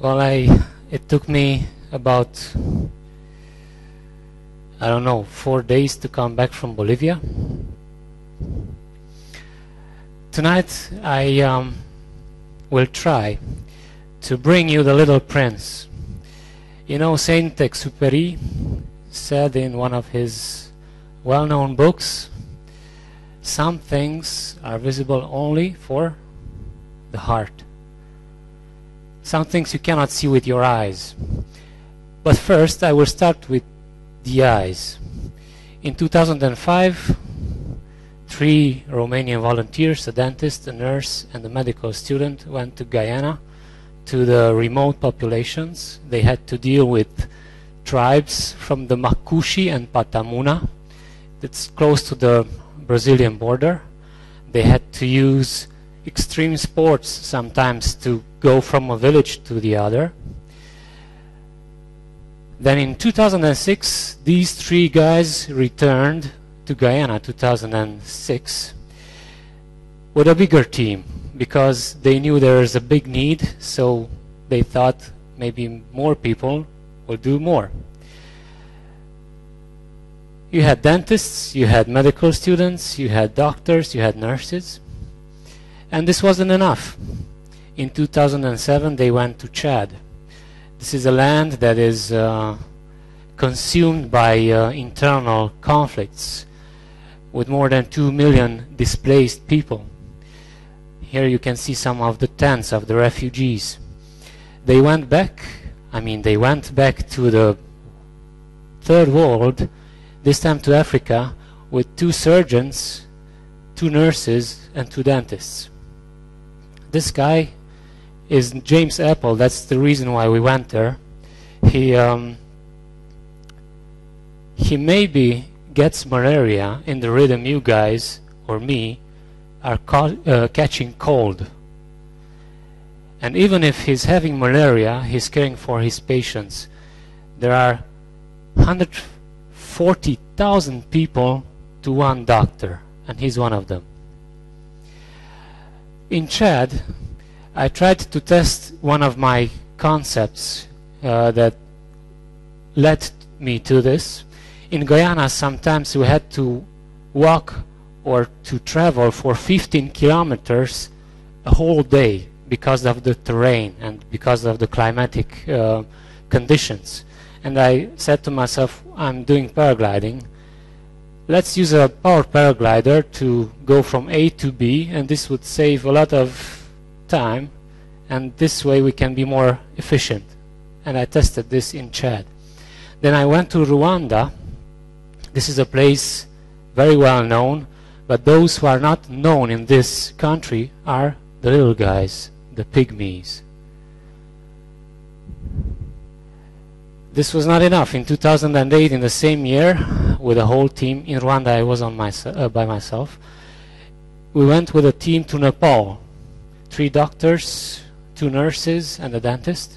Well, it took me about, I don't know, 4 days to come back from Bolivia. Tonight I will try to bring you the Little Prince. You know, Saint-Exupéry said in one of his well-known books, some things are visible only for the heart. Some things you cannot see with your eyes. But first I will start with the eyes. In 2005, 3 Romanian volunteers, a dentist, a nurse, and a medical student, went to Guyana, to the remote populations. They had to deal with tribes from the Macushi and Patamuna. It's close to the Brazilian border. They had to use extreme sports sometimes to go from a village to the other. Then in 2006, these 3 guys returned to Guyana, 2006, with a bigger team, because they knew there is a big need, so they thought maybe more people will do more. You had dentists, you had medical students, you had doctors, you had nurses, and this wasn't enough. In 2007 they went to Chad. This is a land that is consumed by internal conflicts, with more than 2 million displaced people. Here you can see some of the tents of the refugees. They went back to the third world, this time to Africa, with 2 surgeons, 2 nurses, and 2 dentists. This guy is James Apple. That's the reason why we went there. He maybe gets malaria in the rhythm you guys, or me, are catching cold. And even if he's having malaria, he's caring for his patients. There are 140,000 people to 1 doctor, and he's one of them. In Chad, I tried to test one of my concepts that led me to this. In Guyana, sometimes we had to walk or to travel for 15 kilometers a whole day because of the terrain and because of the climatic conditions. And I said to myself, I'm doing paragliding. Let's use a powered paraglider to go from A to B, and this would save a lot of time, and this way we can be more efficient. And I tested this in Chad. Then I went to Rwanda. This is a place very well known, but those who are not known in this country are the little guys, the pygmies. This was not enough. In 2008, in the same year, with a whole team, in Rwanda I was by myself, we went with a team to Nepal. 3 doctors, 2 nurses, and a dentist.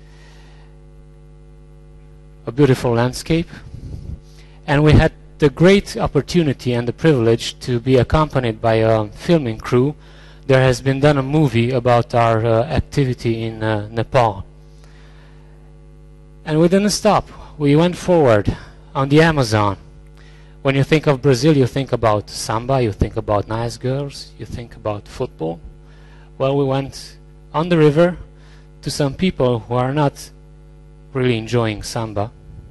A beautiful landscape. And we had the great opportunity and the privilege to be accompanied by a filming crew. There has been done a movie about our activity in Nepal. And we didn't stop. We went forward on the Amazon. When you think of Brazil, you think about samba, you think about nice girls, you think about football. Well, we went on the river to some people who are not really enjoying samba.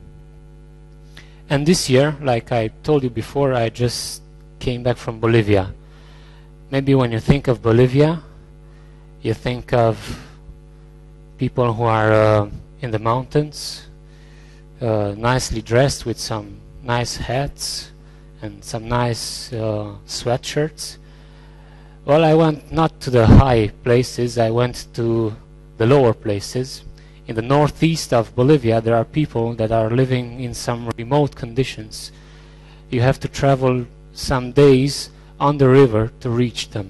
And this year, like I told you before, I just came back from Bolivia. Maybe when you think of Bolivia, you think of people who are in the mountains, nicely dressed with some nice hats and some nice sweatshirts. Well, I went not to the high places, I went to the lower places. In the northeast of Bolivia, there are people that are living in some remote conditions. You have to travel some days on the river to reach them.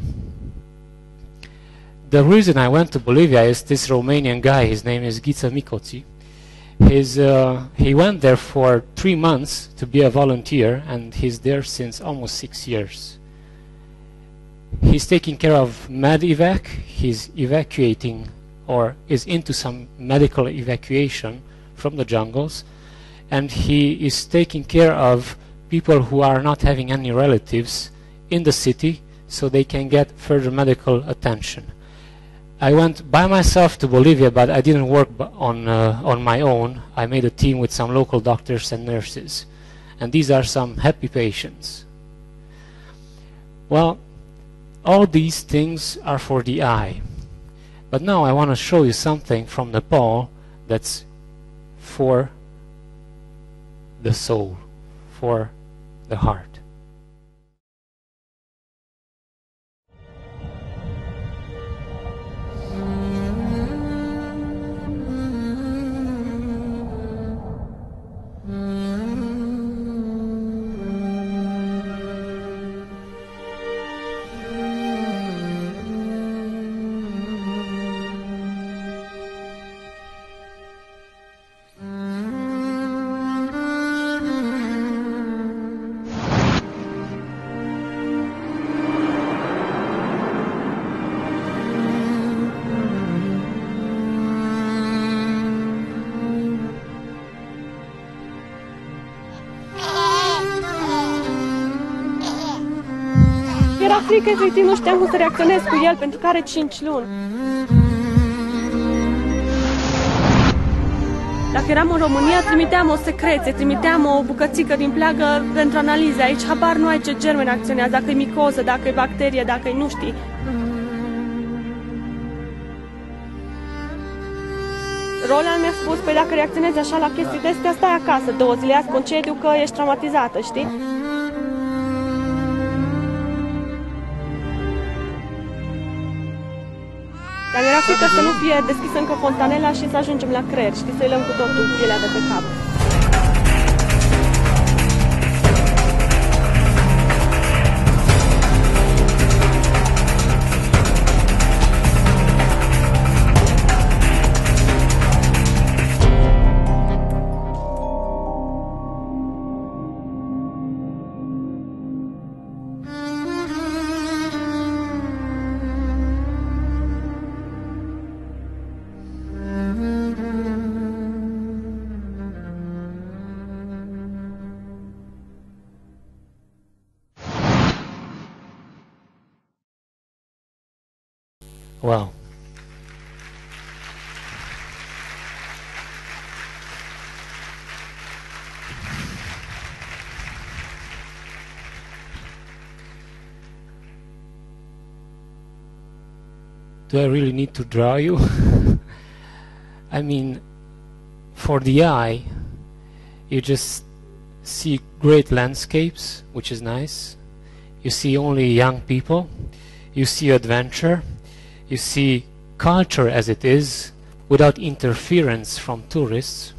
The reason I went to Bolivia is this Romanian guy, his name is Ghiță Micoții. He went there for 3 months to be a volunteer, and he's there since almost 6 years. He's taking care of medevac. He's evacuating or is into some medical evacuation from the jungles, and he is taking care of people who are not having any relatives in the city so they can get further medical attention. I went by myself to Bolivia, but I didn't work on my own. I made a team with some local doctors and nurses, and these are some happy patients. Well, all these things are for the eye, but now I want to show you something from Nepal that's for the soul, for the heart. Era frică, efectiv, nu știam cum să reacționez cu el, pentru că are 5 luni. Dacă eram în România, trimiteam o secreție, trimiteam o bucățică din pleagă pentru analize. Aici habar nu ai ce germeni acționează, dacă e micoză, dacă e bacterie, dacă e nu știi. Roland mi-a spus, păi dacă reacționezi așa la chestii de astea, stai acasă 2 zile, ia concediu că ești traumatizată, știi? Dar mi-era frică să nu fie deschisă încă fontanela și să ajungem la creier, știi, să-i luăm cu totul pielea de pe cap. Wow. Do I really need to draw you? I mean, for the eye, you just see great landscapes, which is nice. You see only young people. You see adventure. You see culture as it is, without interference from tourists.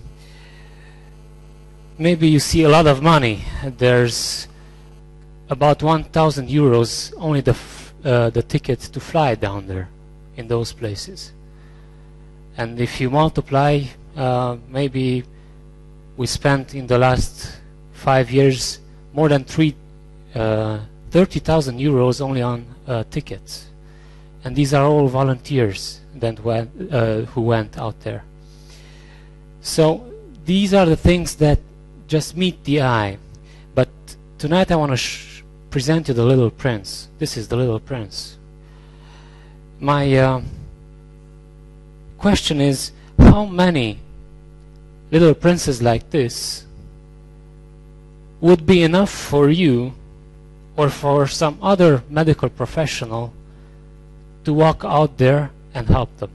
Maybe you see a lot of money. There's about 1,000 euros only the ticket to fly down there in those places. And if you multiply, maybe we spent in the last 5 years more than 30,000 euros only on tickets. And these are all volunteers that who went out there. So these are the things that just meet the eye. But tonight I want to present you the Little Prince. This is the Little Prince. My question is, how many little princes like this would be enough for you or for some other medical professional to walk out there and help them?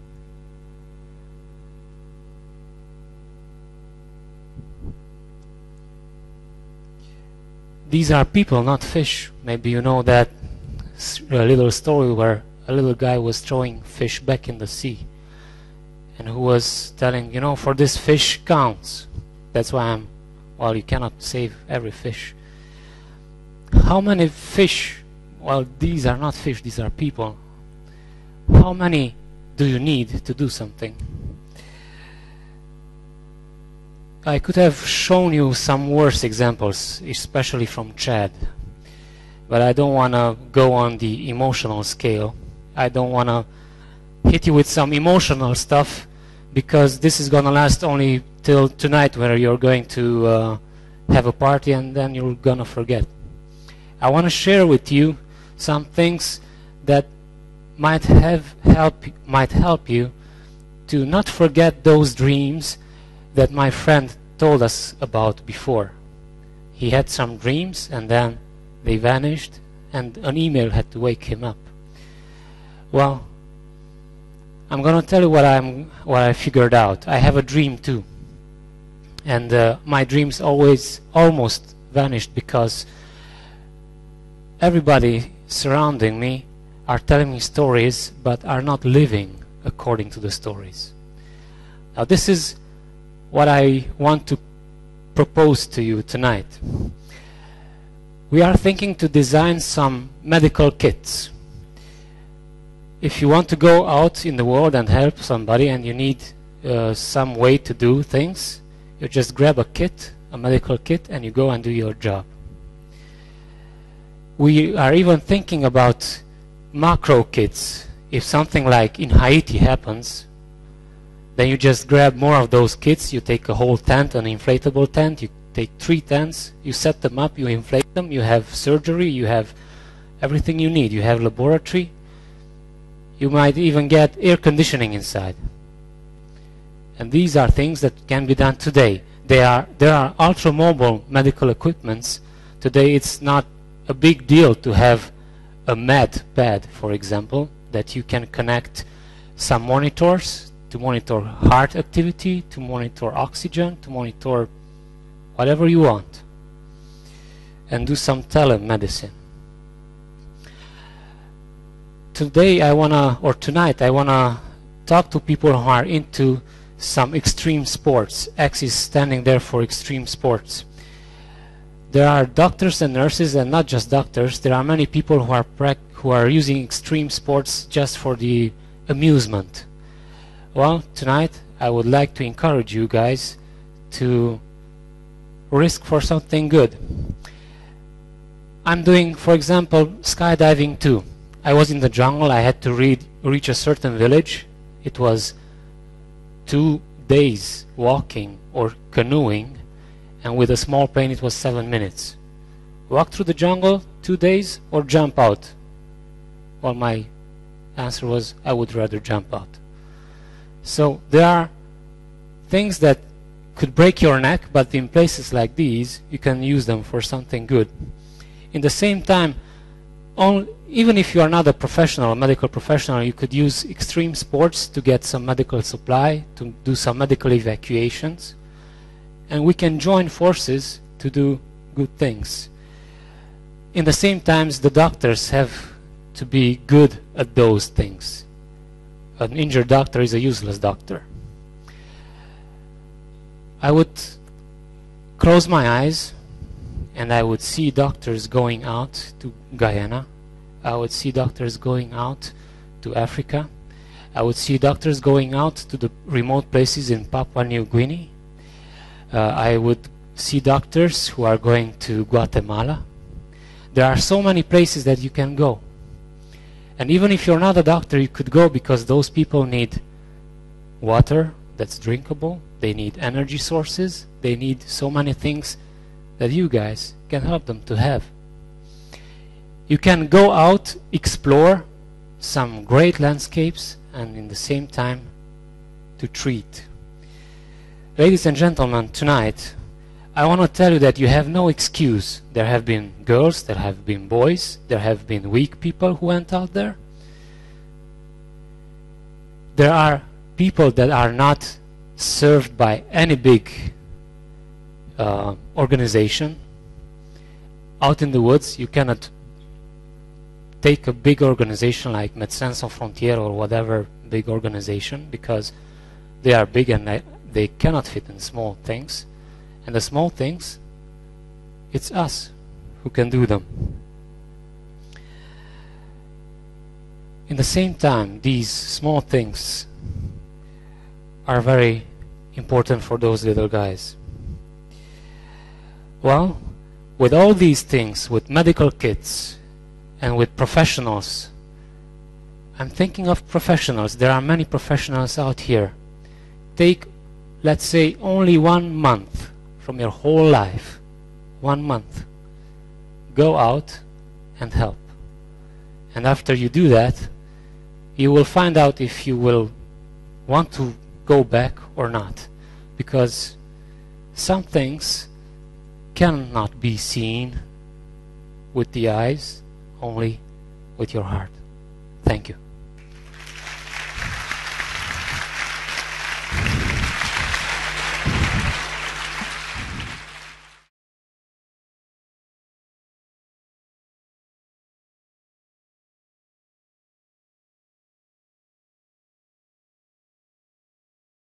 These are people, not fish. Maybe you know that little story where a little guy was throwing fish back in the sea, and who was telling, you know, for this fish counts. That's why well, you cannot save every fish. How many fish? Well, these are not fish, these are people. How many do you need to do something? I could have shown you some worse examples, especially from Chad, but I don't want to go on the emotional scale. I don't want to hit you with some emotional stuff, because this is gonna last only till tonight, where you're going to have a party and then you're gonna forget. I want to share with you some things that might help you to not forget those dreams that my friend told us about before. He had some dreams and then they vanished, and an email had to wake him up. Well, I'm gonna tell you what I figured out. I have a dream too, and my dreams almost vanished because everybody surrounding me are telling me stories but are not living according to the stories. Now this is what I want to propose to you tonight. We are thinking to design some medical kits. If you want to go out in the world and help somebody and you need some way to do things, you just grab a kit, a medical kit, and you go and do your job. We are even thinking about macro kits. If something like in Haiti happens, then you just grab more of those kits. You take a whole tent, an inflatable tent, you take 3 tents, you set them up, you inflate them, you have surgery, you have everything you need. You have laboratory. You might even get air conditioning inside. And these are things that can be done today. There are ultra-mobile medical equipments. Today it's not a big deal to have a med pad, for example, that you can connect some monitors to monitor heart activity, to monitor oxygen, to monitor whatever you want, and do some telemedicine. Tonight I wanna talk to people who are into some extreme sports. X is standing there for extreme sports. There are doctors and nurses, and not just doctors. There are many people who are using extreme sports just for the amusement. Well, tonight I would like to encourage you guys to risk for something good. I'm doing, for example, skydiving too. I was in the jungle. I had to reach a certain village. It was 2 days walking or canoeing, and with a small plane it was 7 minutes. Walk through the jungle 2 days or jump out? Well, my answer was I would rather jump out. So there are things that could break your neck, but in places like these you can use them for something good. In the same time, even if you are not a professional, a medical professional, you could use extreme sports to get some medical supply, to do some medical evacuations, and we can join forces to do good things. In the same times, the doctors have to be good at those things. An injured doctor is a useless doctor. I would close my eyes and I would see doctors going out to Guyana. I would see doctors going out to Africa. I would see doctors going out to the remote places in Papua New Guinea. I would see doctors who are going to Guatemala. There are so many places that you can go. And even if you're not a doctor, you could go because those people need water that's drinkable. They need energy sources. They need so many things that you guys can help them to have. You can go out, explore some great landscapes, and in the same time to treat. Ladies and gentlemen, tonight I want to tell you that you have no excuse. There have been girls, there have been boys, there have been weak people who went out there. There are people that are not served by any big organization. Out in the woods, you cannot take a big organization like Médecins Sans Frontières or whatever big organization, because they are big and they cannot fit in small things. And the small things, it's us who can do them. In the same time, these small things are very important for those little guys. Well, with all these things, with medical kits and with professionals, I'm thinking of professionals. There are many professionals out here. Take, let's say, only 1 month from your whole life. 1 month. Go out and help. And after you do that, you will find out if you will want to go back or not. Because some things cannot be seen with the eyes, only with your heart. Thank you.